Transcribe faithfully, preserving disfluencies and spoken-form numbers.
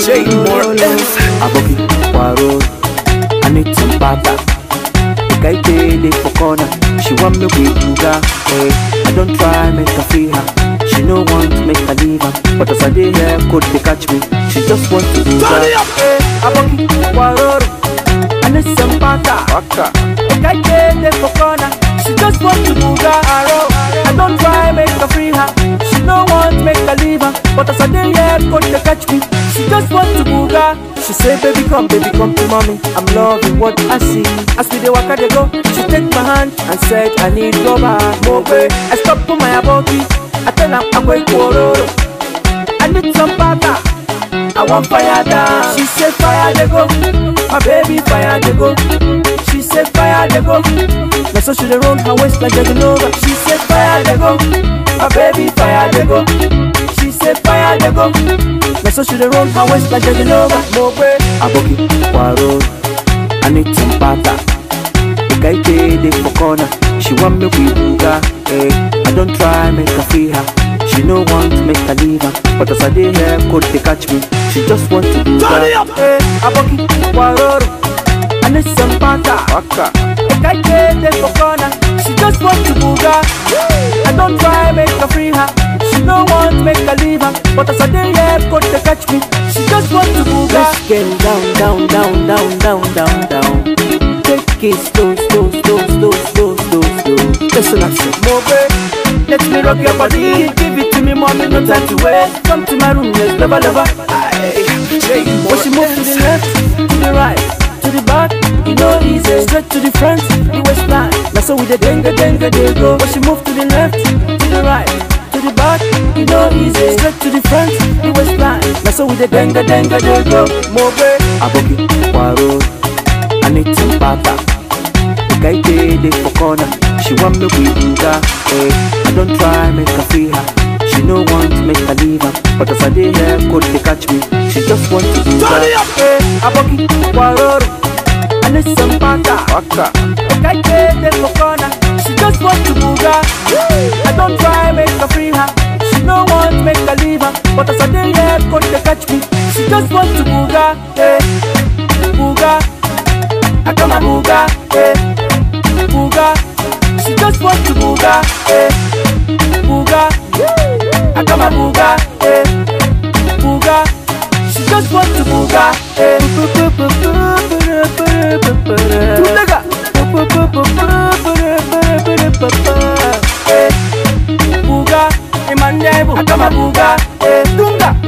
J Morris. Aboki, Waro, I need some butter. The guy paid it for corner. She want me with Buga. Hey, I don't try make her free her. She no want make her leave her. But as I dey here, could they catch me? She just want to do that. Hey, Aboki, Waro, I need some butter. The guy paid it for corner. She just want to Buga. I don't try make her free her. She no want make her leave her. But as I dey here, could they catch me? She just want to Buga. She say, baby come, baby come to mommy. I'm loving what I see. As we dey waka dey go, she take my hand and said, I need go back. Mobe, I stop for my aboki. I tell her I'm going to I need some butter. I want fire down. She say fire dey go. My baby fire dey go. She say fire dey go. Now so she dey roll her waist like a Nova. She say fire dey go. My baby fire dey go. She say fire dey go. Now so she dey roll her waist like a Nova. Mobe, Aboki, Waro, I need some butter. The guy paid it for corner. She want me with Buga. Hey, I don't try make her free her. She no want make her leave her. But as I dey here, could they catch me? She just want to do that. Hey, Aboki, Waro, I need some butter. The guy paid it for corner. She just want to Buga. I don't try make her free her. She no want make her leave her. But as I dey here, could they catch me? She just want to Buga. Let's get down, down, down, down, down, down, down. Take it slow, slow, slow, slow, slow, slow, slow. Listen, I say, Mobe, let me rock your body. Give it to me, mommy, no time to wait. Come to my room, let's love, love. When she move to the left, to the right, to the back, you know easy. Straight to the front, the waistline. Now so with the denga, denga, they go. When she move to the left, to the right, to the back, you know easy. Straight to the front, the waistline. Now so with the denga, denga, they go. Mobe, Aboki, Waro, I need some butter. The guy paid it for corner. She want me with Buga. Hey, I don't try make her free her. She no want make her leave her. But as I dey here, could they catch me? She just want to do that. Hey, Aboki, Waro, I need some butter. The guy paid it for corner. She just want to Buga. I don't try make her free her. She no want make her leave her. But as I dey here, could they catch me? She just want to Buga. Hey, Buga. I come a Buga, eh, Buga. She just want to Buga, eh, Buga. I come a Buga, eh, Buga. She just want to Buga, eh. Tulega, eh, Buga. Imande, I come a Buga, eh, Tunga.